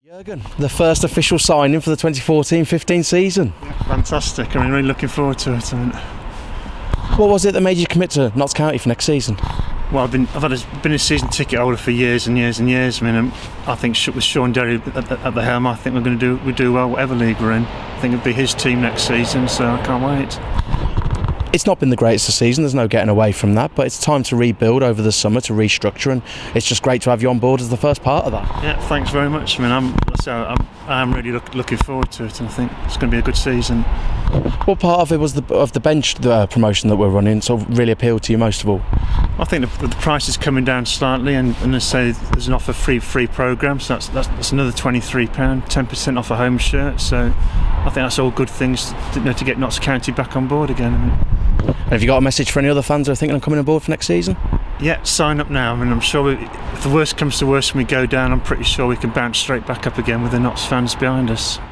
Jurgen, the first official signing for the 2014-15 season. Yeah, fantastic. I mean, really looking forward to it. What was it that made you commit to Notts County for next season? Well, I've been a season ticket holder for years and years and years. I mean, I think with Sean Derry at the helm, I think we'll do well whatever league we're in. I think it'll be his team next season, so I can't wait. It's not been the greatest of season, there's no getting away from that, but it's time to rebuild over the summer, to restructure, and it's just great to have you on board as the first part of that. Yeah, thanks very much. I mean, I'm really looking forward to it, and I think it's going to be a good season. What part of it was the bench promotion that we're running sort of really appealed to you most of all? I think the price is coming down slightly, and I say there's an offer free programme, so that's another £23, 10% off a home shirt. So I think that's all good things to get Notts County back on board again. Have you got a message for any other fans who are thinking of coming on board for next season? Yeah, sign up now. I mean, I'm sure if the worst comes to worst and we go down, I'm pretty sure we can bounce straight back up again with the Notts fans behind us.